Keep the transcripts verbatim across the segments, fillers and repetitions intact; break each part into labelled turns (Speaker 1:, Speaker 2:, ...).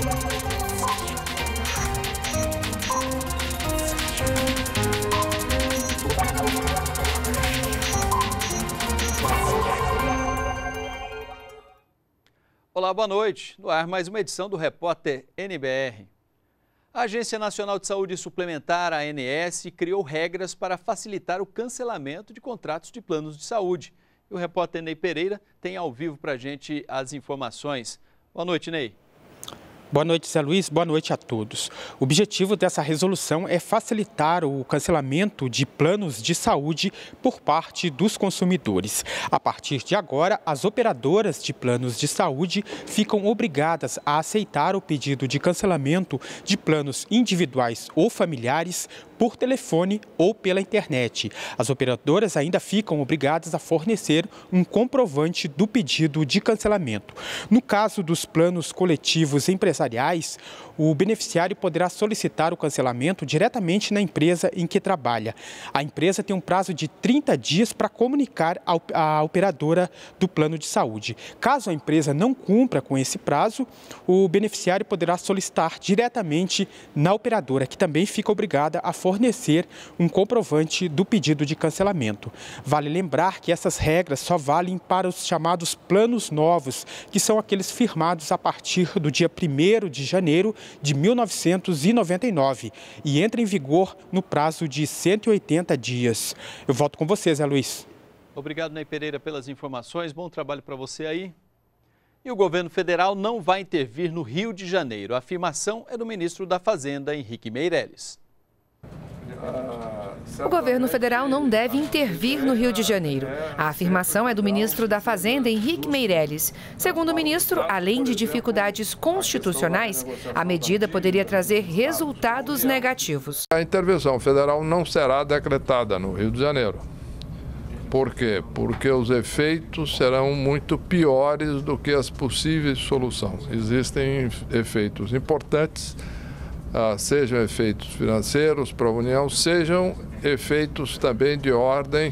Speaker 1: Olá, boa noite. No ar, mais uma edição do Repórter N B R. A Agência Nacional de Saúde Suplementar, a ANS, criou regras para facilitar o cancelamento de contratos de planos de saúde. E o repórter Ney Pereira tem ao vivo para a gente as informações. Boa noite, Ney.
Speaker 2: Boa noite, Zé Luiz. Boa noite a todos. O objetivo dessa resolução é facilitar o cancelamento de planos de saúde por parte dos consumidores. A partir de agora, as operadoras de planos de saúde ficam obrigadas a aceitar o pedido de cancelamento de planos individuais ou familiares por telefone ou pela internet. As operadoras ainda ficam obrigadas a fornecer um comprovante do pedido de cancelamento. No caso dos planos coletivos empresariais, o beneficiário poderá solicitar o cancelamento diretamente na empresa em que trabalha. A empresa tem um prazo de trinta dias para comunicar à operadora do plano de saúde. Caso a empresa não cumpra com esse prazo, o beneficiário poderá solicitar diretamente na operadora, que também fica obrigada a fornecer um comprovante do pedido de cancelamento. Vale lembrar que essas regras só valem para os chamados planos novos, que são aqueles firmados a partir do dia primeiro de janeiro de mil novecentos e noventa e nove e entra em vigor no prazo de cento e oitenta dias. Eu volto com você, Zé Luiz.
Speaker 1: Obrigado, Ney Pereira, pelas informações. Bom trabalho para você aí. E o governo federal não vai intervir no Rio de Janeiro. A afirmação é do ministro da Fazenda, Henrique Meirelles.
Speaker 3: O governo federal não deve intervir no Rio de Janeiro. A afirmação é do ministro da Fazenda, Henrique Meirelles. Segundo o ministro, além de dificuldades constitucionais, a medida poderia trazer resultados negativos.
Speaker 4: A intervenção federal não será decretada no Rio de Janeiro. Por quê? Porque os efeitos serão muito piores do que as possíveis soluções. Existem efeitos importantes, sejam efeitos financeiros para a União, sejam efeitos também de ordem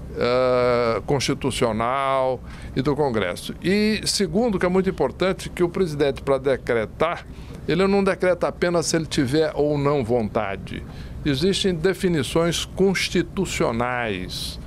Speaker 4: uh, constitucional e do Congresso. E segundo, que é muito importante, que o presidente, para decretar, ele não decreta apenas se ele tiver ou não vontade. Existem definições constitucionais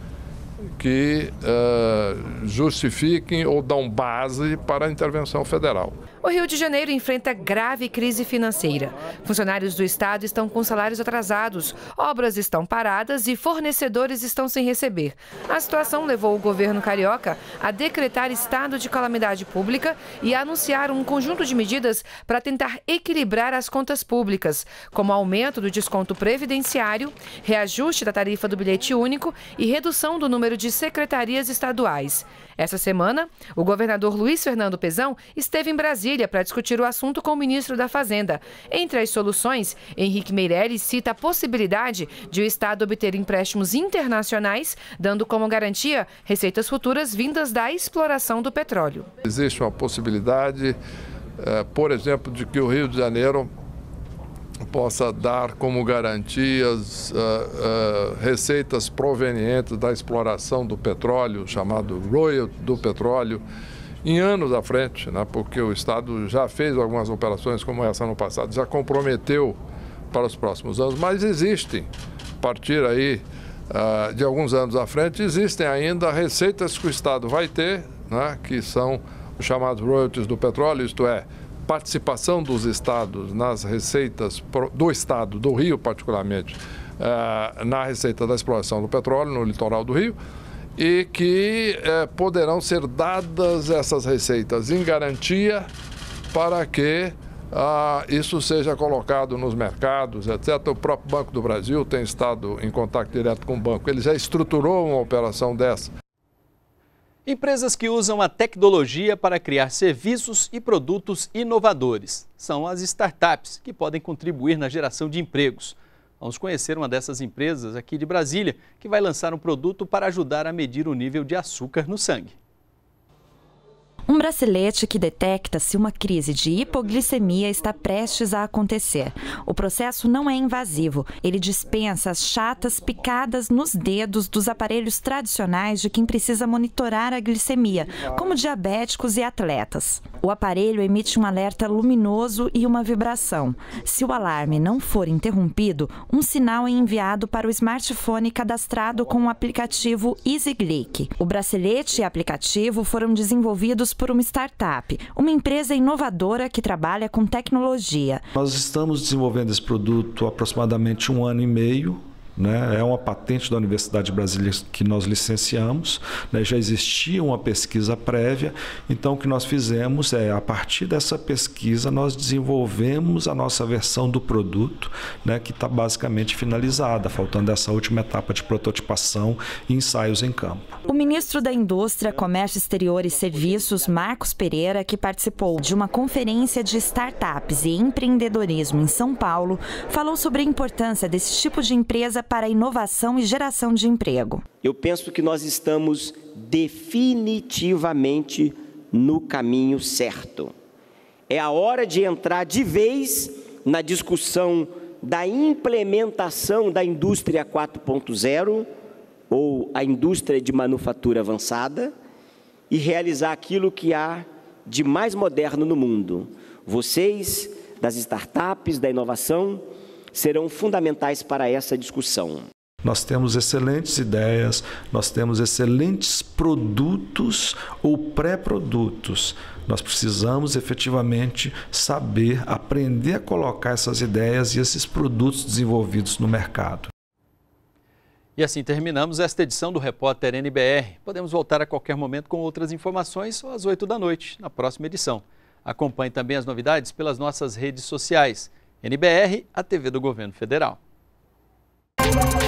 Speaker 4: que uh, justifiquem ou dão base para a intervenção federal.
Speaker 3: O Rio de Janeiro enfrenta grave crise financeira. Funcionários do estado estão com salários atrasados, obras estão paradas e fornecedores estão sem receber. A situação levou o governo carioca a decretar estado de calamidade pública e a anunciar um conjunto de medidas para tentar equilibrar as contas públicas, como aumento do desconto previdenciário, reajuste da tarifa do bilhete único e redução do número de secretarias estaduais. Essa semana, o governador Luiz Fernando Pezão esteve em Brasília para discutir o assunto com o ministro da Fazenda. Entre as soluções, Henrique Meirelles cita a possibilidade de o Estado obter empréstimos internacionais, dando como garantia receitas futuras vindas da exploração do petróleo.
Speaker 4: Existe uma possibilidade, por exemplo, de que o Rio de Janeiro possa dar como garantias uh, uh, receitas provenientes da exploração do petróleo, chamado royalty do petróleo, em anos à frente, né, porque o Estado já fez algumas operações como essa no passado, já comprometeu para os próximos anos, mas existem, a partir aí uh, de alguns anos à frente, existem ainda receitas que o Estado vai ter, né, que são os chamados royalties do petróleo, isto é, participação dos estados nas receitas do estado, do Rio particularmente, na receita da exploração do petróleo no litoral do Rio, e que poderão ser dadas essas receitas em garantia para que isso seja colocado nos mercados, etcétera. O próprio Banco do Brasil tem estado em contato direto com o banco, ele já estruturou uma operação dessa.
Speaker 1: Empresas que usam a tecnologia para criar serviços e produtos inovadores. São as startups, que podem contribuir na geração de empregos. Vamos conhecer uma dessas empresas aqui de Brasília, que vai lançar um produto para ajudar a medir o nível de açúcar no sangue.
Speaker 5: Um bracelete que detecta se uma crise de hipoglicemia está prestes a acontecer. O processo não é invasivo. Ele dispensa as chatas picadas nos dedos dos aparelhos tradicionais de quem precisa monitorar a glicemia, como diabéticos e atletas. O aparelho emite um alerta luminoso e uma vibração. Se o alarme não for interrompido, um sinal é enviado para o smartphone cadastrado com o aplicativo EasyGlic. O bracelete e aplicativo foram desenvolvidos por uma startup, uma empresa inovadora que trabalha com tecnologia.
Speaker 6: Nós estamos desenvolvendo esse produto há aproximadamente um ano e meio. Né? É uma patente da Universidade Brasileira que nós licenciamos, né? Já existia uma pesquisa prévia, então o que nós fizemos é, a partir dessa pesquisa, nós desenvolvemos a nossa versão do produto, né? Que está basicamente finalizada, faltando essa última etapa de prototipação e ensaios em campo.
Speaker 5: O ministro da Indústria, Comércio Exterior e Serviços, Marcos Pereira, que participou de uma conferência de startups e empreendedorismo em São Paulo, falou sobre a importância desse tipo de empresa para a inovação e geração de emprego.
Speaker 7: Eu penso que nós estamos definitivamente no caminho certo. É a hora de entrar de vez na discussão da implementação da indústria quatro ponto zero, ou a indústria de manufatura avançada, e realizar aquilo que há de mais moderno no mundo. Vocês, das startups, da inovação, serão fundamentais para essa discussão.
Speaker 6: Nós temos excelentes ideias, nós temos excelentes produtos ou pré-produtos. Nós precisamos efetivamente saber, aprender a colocar essas ideias e esses produtos desenvolvidos no mercado.
Speaker 1: E assim terminamos esta edição do Repórter N B R. Podemos voltar a qualquer momento com outras informações ou às oito da noite, na próxima edição. Acompanhe também as novidades pelas nossas redes sociais. N B R, a T V do Governo Federal.